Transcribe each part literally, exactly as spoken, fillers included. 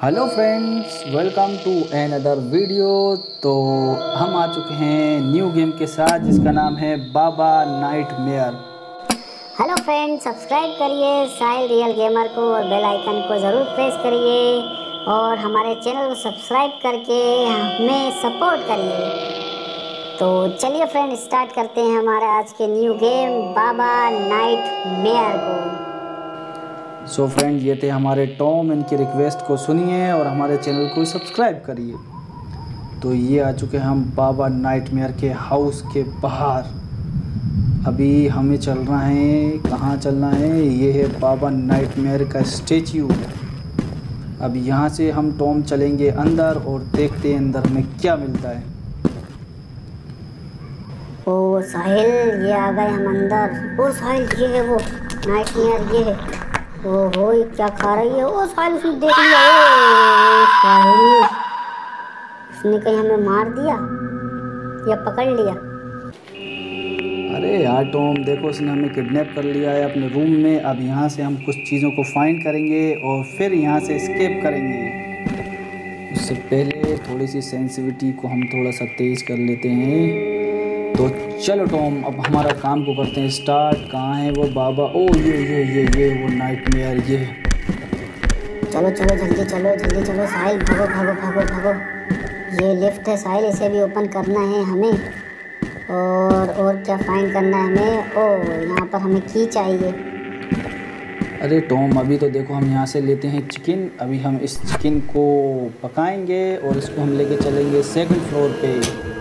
Hello friends, welcome to another video. तो हम आ चुके हैं न्यू गेम के साथ जिसका नाम है Baba nightmare. Hello friend, subscribe करिए साहिल रियल गेमर को और बेल आइकन को ज़रूर प्रेस करिए और हमारे चैनल को सब्सक्राइब करके हमें सपोर्ट करिए। तो चलिए फ्रेंड, स्टार्ट करते हैं हमारे आज के न्यू गेम बाबा नाइटमेयर को। सो फ्रेंड, ये थे हमारे टॉम। इनकी रिक्वेस्ट को सुनिए और हमारे चैनल को सब्सक्राइब करिए। तो ये आ चुके हैं हम बाबा नाइटमेयर के हाउस के बाहर। अभी हमें चलना है, कहाँ चलना है? ये है बाबा नाइटमेयर का स्टेच्यू। अब यहाँ से हम टॉम चलेंगे अंदर और देखते हैं अंदर हमें क्या मिलता है। ओ साहिल, ये आ गए हम अंदर। ओ साहिल, ये है वो नाइटमेयर, ये है। ओहो, ये क्या खा रही है? ओ साहिल, उसने देख लिया। ओ साहिल, उसने कहीं हमें मार दिया या पकड़ लिया? अरे यार टॉम, देखो उसने हमें किडनैप कर लिया है अपने रूम में। अब यहाँ से हम कुछ चीज़ों को फाइंड करेंगे और फिर यहाँ से एस्केप करेंगे। उससे पहले थोड़ी सी सेंसिटिविटी को हम थोड़ा सा तेज़ कर लेते हैं। तो चलो टॉम, अब हमारा काम को करते हैं स्टार्ट। कहाँ है वो बाबा? ओ ये ये ये ये वो नाइटमेयर, ये। चलो चलो, जल्दी चलो, जल्दी चलो साहिल, भागो भागो भागो भागो। ये लिफ्ट है साहिल, इसे भी ओपन करना है हमें। और और क्या फाइंड करना है हमें? ओ, यहाँ पर हमें की चाहिए। अरे टॉम, अभी तो देखो हम यहाँ से लेते हैं चिकन। अभी हम इस चिकन को पकाएंगे और इसको हम लेके चलेंगे सेकंड फ्लोर पे।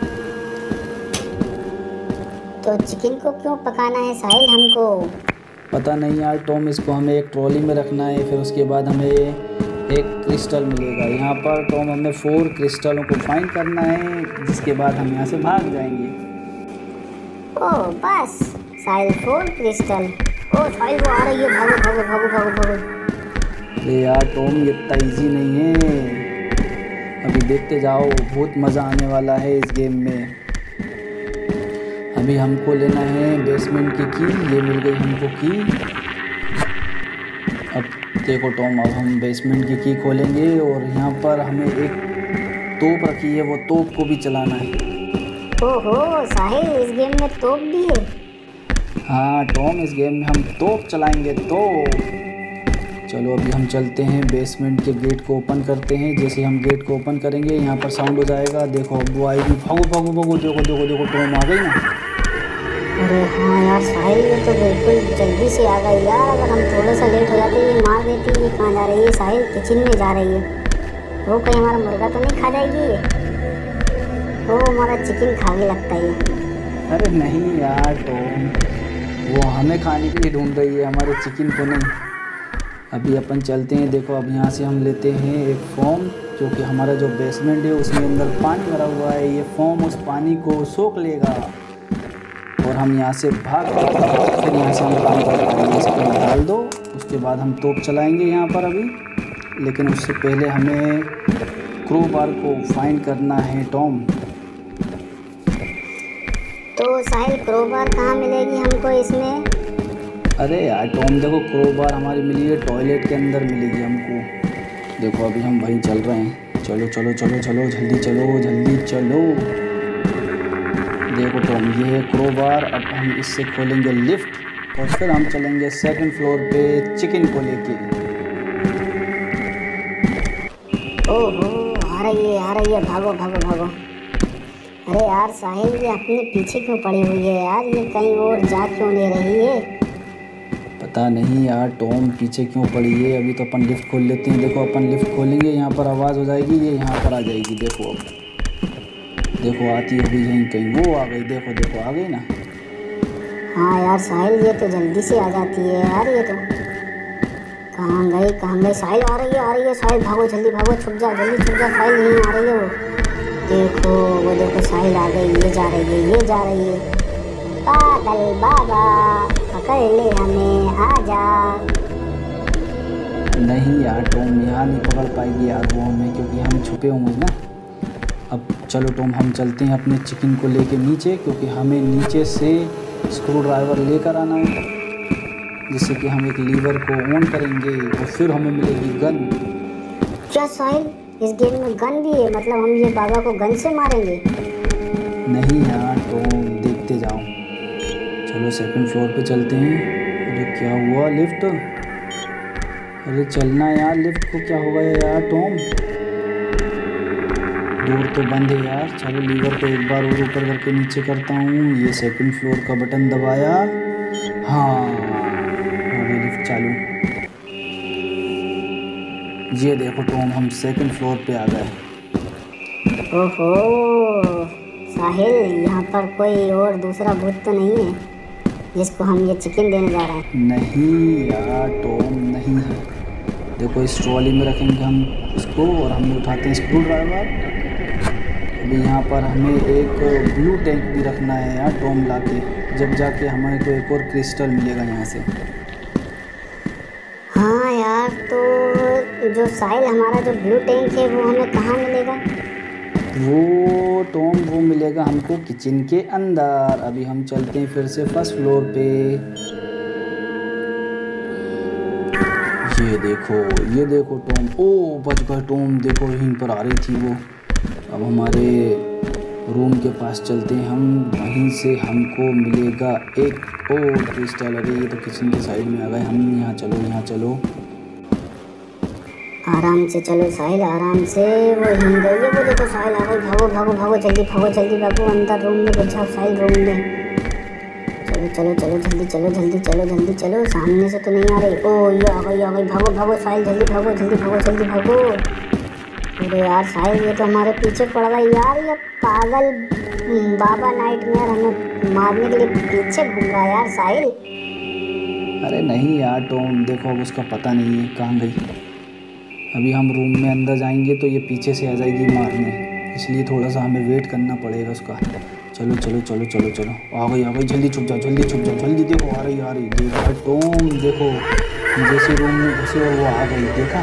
तो चिकन को क्यों पकाना है साहिल हमको? पता नहीं यार टॉम, इसको हमें एक ट्रॉली में रखना है। फिर उसके बाद हमें एक क्रिस्टल मिलेगा। यहाँ पर टॉम हमें फोर क्रिस्टलों को फाइंड करना है, जिसके बाद हम यहाँ से भाग जाएंगे। ओ बस साहिल, फोर क्रिस्टल। ओ साहिल, वो आ रही है, भागो भागो भागो भागो भागो। अरे यार टॉम, ये इतना ईजी नहीं है। अभी देखते जाओ, बहुत मज़ा आने वाला है इस गेम में। अभी हमको लेना है बेसमेंट की की। ये मिल गई हमको की। अब देखो टॉम, अब हम बेसमेंट की की खोलेंगे और यहाँ पर हमें एक तोप रखी है, वो तोप को भी चलाना है। ओहो साहिल, इस गेम में तोप भी है? हाँ टॉम, इस गेम में हम तोप चलाएंगे। तो चलो अभी हम चलते हैं, बेसमेंट के गेट को ओपन करते हैं। जैसे हम गेट को ओपन करेंगे यहाँ पर साउंड हो जाएगा। देखो अब वो आएगी। भागो भागो भागो, देखो देखो देखो टॉम आ गई ना। अरे हाँ यार साहिल, ये तो बिल्कुल जल्दी से आ गई यार। अगर हम थोड़ा सा लेट हो जाते ये मार देती। ये कहाँ जा रही है साहिल? किचन में जा रही है। वो कहीं हमारा मुर्गा तो नहीं खा जाएगी ये? वो हमारा चिकन खा के लगता है। अरे नहीं यार टॉम, वो हमें खाने के लिए ढूंढ रही है, हमारे चिकन को नहीं। अभी अपन चलते हैं। देखो अब यहाँ से हम लेते हैं एक फॉर्म, जो कि हमारा जो बेसमेंट है उसमें अंदर पानी भरा हुआ है। ये फॉर्म उस पानी को सोख लेगा और हम यहाँ से भाग फिर यहाँ से हम काम करेंगे। इसको डाल दो, उसके बाद हम तोप चलाएंगे यहाँ पर अभी। लेकिन उससे पहले हमें क्रोबार को फाइंड करना है टॉम। तो साहिल, क्रोबार कहाँ मिलेगी हमको इसमें? अरे यार टॉम, देखो क्रोबार हमारी मिली है टॉयलेट के अंदर मिलेगी हमको। देखो अभी हम वहीं चल रहे हैं। चलो चलो चलो चलो, जल्दी चलो जल्दी चलो। देखो टॉम, ये है क्रोबार। अब हम इससे खोलेंगे लिफ्ट और फिर हम चलेंगे सेकंड फ्लोर पे चिकन को लेके। ओहो, आ रही है आ रही है, भागो भागो भागो। अरे यार साहिल, ये अपने पीछे क्यों पड़ी हुई है यार? ये कहीं और जा क्यों नहीं रही है? पता नहीं यार टॉम, पीछे क्यों पड़ी है। अभी तो अपन लिफ्ट खोल लेते हैं। देखो अपन लिफ्ट खोलेंगे, यहाँ पर आवाज़ हो जाएगी, ये यहाँ पर आ जाएगी। देखो अब देखो आती होगी यहीं कहीं। वो आ गई, देखो देखो आ गई ना। हाँ यार साहिल, ये तो जल्दी से आ जाती है यार। ये तो कहाँ गई कहाँ गई? साहिल आ रही है आ रही है। साहिल भागो, जल्दी भागो, छुप जा जल्दी छुप जा। साहिल यहीं आ रही है वो। देखो वो देखो, साहिल आ गई। ये जा रही है ये जा रही है। पागल बाबा, पकड़ ले हमें, आ जा। नहीं यार टॉम, यहाँ नहीं पकड़ पाएगी यार वो हमें, क्योंकि हम छुपे होंगे ना। अब चलो टॉम, हम चलते हैं अपने चिकन को लेके नीचे, क्योंकि हमें नीचे से स्क्रू ड्राइवर लेकर आना है, जिससे कि हम एक लीवर को ऑन करेंगे और फिर हमें मिलेगी गन। क्या साहिल, इस गेम में गन भी है? मतलब हम ये बाबा को गन से मारेंगे? नहीं यार तो देखते जाओ। चलो सेकंड फ्लोर पे चलते हैं। अरे क्या हुआ लिफ्ट? अरे चलना यार, लिफ्ट को क्या हो गया यार टॉम? डोर तो बंद है यार। चलो लीवर को एक बार और ऊपर करके नीचे करता हूँ। ये सेकंड फ्लोर का बटन दबाया, हाँ हो गई लिफ्ट चालू। ये देखो टॉम, हम सेकंड फ्लोर पे आ गए। ओहो साहिल, यहाँ पर कोई और दूसरा भूत तो नहीं है जिसको हम ये चिकन देने जा रहे हैं? नहीं यार टॉम, नहीं है। देखो इस ट्रॉली में रखेंगे हम इसको और हम उठाते हैं स्क्रू ड्राइवर। अभी यहाँ पर हमें एक ब्लू टैंक भी रखना है यार टॉम लाके, जब जाके हमारे को एक और क्रिस्टल मिलेगा यहाँ से। हाँ यार, तो जो साहिल हमारा जो ब्लू टैंक है वो हमें कहाँ मिलेगा? वो टॉम वो मिलेगा हमको किचन के अंदर। अभी हम चलते हैं फिर से फर्स्ट फ्लोर पे। ये देखो ये देखो टॉम, ओ बच गए टॉम, देखो यहीं पर आ रही थी वो। अब हमारे रूम के पास चलते हैं हम, वहीं से हमको मिलेगा एक और क्रिस्टल। अरे ये तो किचन के साइड में आ गए हम। यहाँ चलो यहाँ चलो, आराम से चलो साहिल, आराम से। वो हिल गई है, वो देखो साहिल आ गई। भागो भागो भागो, जल्दी भागो जल्दी भागो, अंदर रूम में घुस जाओ साहिल, रूम में। चलो चलो चलो जल्दी चलो जल्दी चलो जल्दी चलो, सामने से तो नहीं आ रही। ओ ये आ गई आ गई, भागो भागो साहिल, जल्दी भागो जल्दी भागो जल्दी भागो। अरे यार साहिल, ये तो हमारे पीछे पड़ गई यार। ये पागल बाबा नाइटमेयर हमें मारने के लिए पीछे घूम रहा है यार साहिल। अरे नहीं यार टॉम, देखो अब उसका पता नहीं है कहाँ गई। अभी हम रूम में अंदर जाएंगे तो ये पीछे से आ जाएगी मारने, इसलिए थोड़ा सा हमें वेट करना पड़ेगा उसका। चलो चलो चलो चलो चलो, आ गई आ गई, जल्दी छुप जाओ जल्दी छुप जाओ जल्दी। देखो आ रही आ रही, देखो टॉम देखो, जैसे रूम में घुसे और वो आ गई, देखा।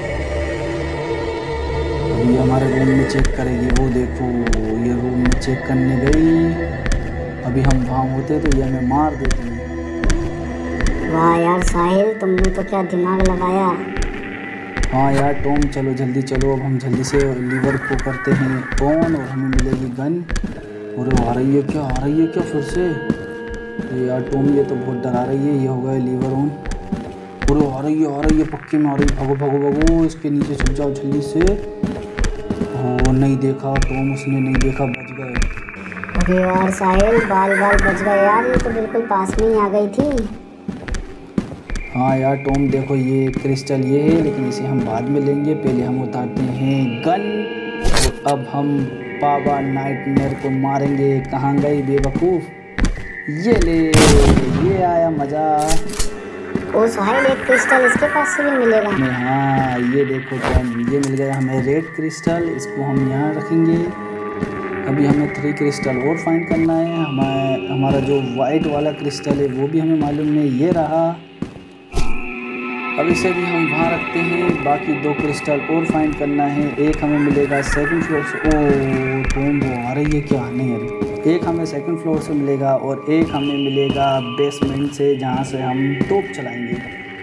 अभी हमारे रूम में चेक करेगी वो, देखो ये रूम में चेक करने गई। अभी हम वहाँ होते तो ये हमें मार देती। वाह यार साहिल, तुमने तो क्या दिमाग लगाया। हाँ यार टॉम, चलो जल्दी चलो। अब हम जल्दी से लीवर को करते हैं ऑन और हमें मिलेगी गन। और आ रही है क्या, आ रही है क्या फिर से? ये यार टॉम, ये तो बहुत डरा रही है। ये हो गया लीवर ऑन। और आ रही है आ रही है, पक्के में आ रही है। भागो भागो भागो, इसके नीचे छुप जाओ जल्दी से। ओ नहीं देखा टॉम, उसने नहीं देखा, बच गए। अरे यार साहिल, बाल बाल बच गए यार, ये तो बिल्कुल पास में ही आ गई थी। हाँ यार टॉम, देखो ये क्रिस्टल ये है, लेकिन इसे हम बाद में लेंगे। पहले हम उतारते हैं गन और अब हम बाबा नाइटमेयर को मारेंगे। कहाँ गई बेवकूफ़? ये ले, ये आया मज़ा। ओ साहिल, एक क्रिस्टल इसके पास से भी मिलेगा? हमें हाँ ये देखो टॉम, ये मिल गया हमें रेड क्रिस्टल। इसको हम यहाँ रखेंगे। अभी हमें थ्री क्रिस्टल और फाइंड करना है। हमारा हमारा जो वाइट वाला क्रिस्टल है वो भी हमें मालूम नहीं, ये रहा। अब इसे भी हम वहाँ रखते हैं। बाकी दो क्रिस्टल और फाइंड करना है। एक हमें मिलेगा सेकंड फ्लोर से। ओ टॉम वो आ रही है क्या? नहीं आ रही। एक हमें सेकंड फ्लोर से मिलेगा और एक हमें मिलेगा बेसमेंट से, जहाँ से हम तोप चलाएंगे।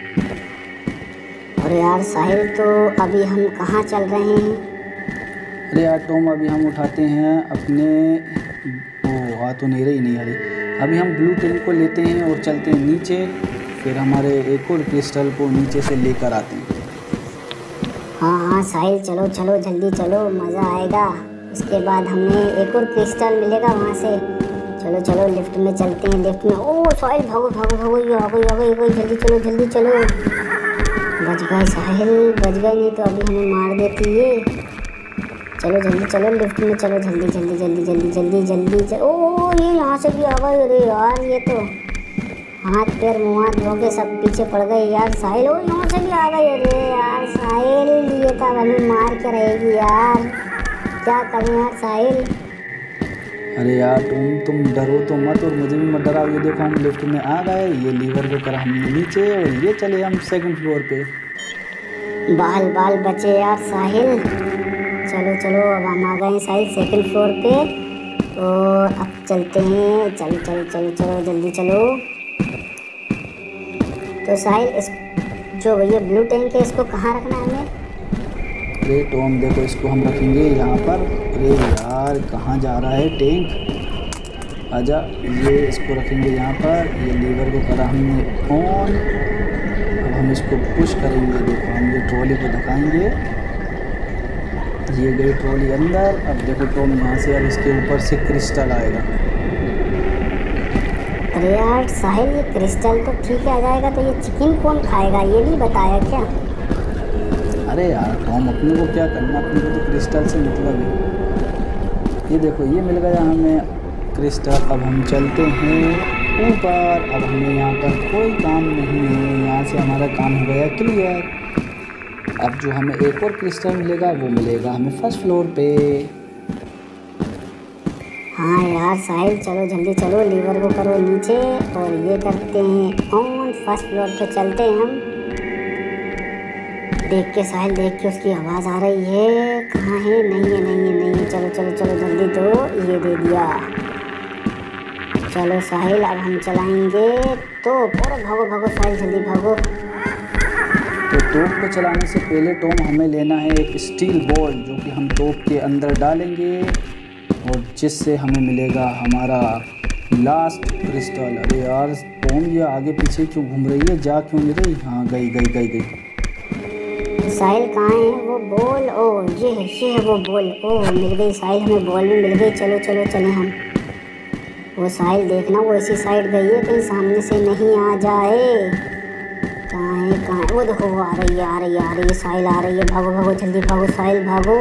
अरे यार साहिल, तो अभी हम कहाँ चल रहे हैं? अरे यार टॉम, अभी हम उठाते हैं अपने, ओ आ तो नहीं रही नहीं आ रही। अभी हम ब्लू टैंक को लेते हैं और चलते हैं नीचे। फिर हमारे एक और क्रिस्टल को नीचे से लेकर आते हैं। हाँ हाँ साहिल, चलो चलो जल्दी चलो, मज़ा आएगा। उसके बाद हमें एक और क्रिस्टल मिलेगा वहाँ से। चलो चलो लिफ्ट में चलते हैं, लिफ्ट में। ओ साहिल भागो भागो भागो, ये आ गई आ गई आ गई, जल्दी चलो जल्दी चलो। बच गए साहिल, बच गए, नहीं तो अभी हमें मार देती है। चलो जल्दी चलो लिफ्ट में, चलो जल्दी जल्दी जल्दी जल्दी जल्दी जल्दी जल्दी। ओ ये यहाँ से भी आ गई। अरे यार, ये तो हाथ पैर मुँह हाथ धो के सब पीछे पड़ गए यार साहिल। ओ यहाँ से भी आ गई। अरे यार साहिल, ये तो हमें मार के रहेगी यार, क्या करें यार साहिल। अरे यार तुम तुम डरो तो मत और मुझे भी मत डराओ। ये देखो हम लिफ्ट में आ गए, ये लीवर को करा हमने नीचे और ये चले हम सेकंड फ्लोर पे। बाल बाल बचे यार साहिल। चलो चलो, अब हम आ गए साहिल सेकंड फ्लोर पे। तो अब चलते हैं, चलो चलो चलो चलो जल्दी चलो। तो साहिल, इस जो ये ब्लू टैंक है इसको कहाँ रखना है हमें? अरे टॉम देखो, इसको हम रखेंगे यहाँ पर। अरे यार कहाँ जा रहा है टैंक, आजा। ये इसको रखेंगे यहाँ पर। ये लीवर को करा हमने ऑन। अब हम इसको पुश करेंगे। देखो हम ये ट्रॉली को दिखाएंगे, ये गई ट्रॉली अंदर। अब देखो टॉम यहाँ से अब इसके ऊपर से क्रिस्टल आएगा। अरे यार साहिल, ये क्रिस्टल तो ठीक है आ जाएगा, तो ये चिकन कौन खाएगा ये नहीं बताया क्या? अरे यार टॉम, अपने को क्या करना, अपने को तो क्रिस्टल से मतलब है। ये देखो ये मिल गया हमें क्रिस्टल। अब हम चलते हैं ऊपर। अब हमें यहाँ पर कोई काम नहीं है, यहाँ से हमारा काम हो गया क्लियर। अब जो हमें एक और क्रिस्टल मिलेगा वो मिलेगा हमें फर्स्ट फ्लोर पे। हाँ यार साहिल, चलो जल्दी चलो, लीवर को करो नीचे और ये करते हैं ऑन। फर्स्ट फ्लोर पे चलते हैं हम। देख के साहिल, देख के उसकी आवाज़ आ रही है। कहाँ है? नहीं है नहीं है नहीं है। चलो चलो चलो जल्दी दो। ये दे दिया। चलो साहिल, अब हम चलाएंगे तो। और भागो भागो साहिल, जल्दी भागो। तो तोप को चलाने से पहले टॉम हमें लेना है एक स्टील बॉल, जो कि हम तोप के अंदर डालेंगे और जिससे हमें मिलेगा हमारा लास्ट क्रिस्टल। अरे यार टॉम, ये आगे पीछे क्यों घूम रही है, जा क्यों नहीं रही? हाँ गई गई गई गई। साहिल कहाँ है वो बॉल? ओ ये है, ये है वो बॉल। ओ मिल गई साहिल, हमें बॉल भी मिल गई। चलो चलो चले हम। वो साहिल देखना, वो इसी साइड गई है, कहीं सामने से नहीं आ जाए। कहाँ है कहाँ है? वो देखो, वो आ रही है आ रही है आ रही है साहिल आ रही है। भागो भागो जल्दी भागो साहिल, भागो।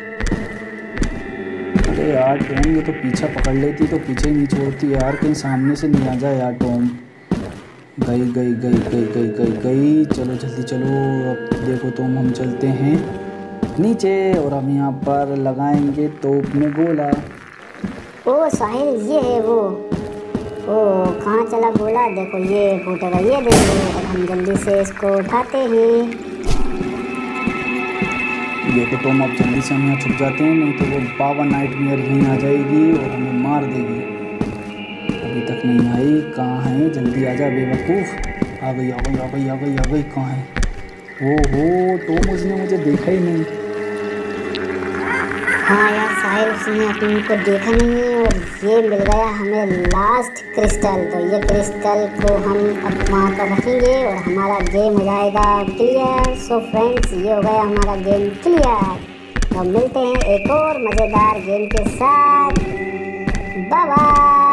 अरे यार टॉम, ये तो पीछा पकड़ लेती तो पीछे ही नहीं छोड़ती यार, कहीं सामने से नहीं आ जाए यार टॉम। गई गई गई गई गई गई गई। चलो जल्दी चलो। अब देखो टॉम, हम चलते हैं नीचे और हम यहाँ पर लगाएंगे तोप में गोला। ओ साहिल, ये है वो। ओ कहाँ चला गोला? देखो ये फूटेगा, ये देखो। अब हम जल्दी से इसको उठाते हैं। देखो टॉम, अब जल्दी से हम यहाँ छुप जाते हैं, नहीं तो वो बाबा नाइटमेयर यहीं आ जाएगी और हमें मार देगी। अभी तक नहीं आई, कहाँ है? जल्दी आजा बेवकूफ़। आ गई आ गई आ गई आ गई आ गई। कहाँ है? ओहो टॉम, उसने मुझे देखा ही नहीं। हाँ यार साहिल, उसने अपने को देखा नहीं है और ये मिल गया हमें लास्ट क्रिस्टल। तो ये क्रिस्टल को हम अब वहाँ पर रखेंगे और हमारा गेम हो जाएगा क्लियर। सो फ्रेंड्स, ये हो गया हमारा गेम क्लियर। तो मिलते हैं एक और मज़ेदार गेम के साथ। Bye bye.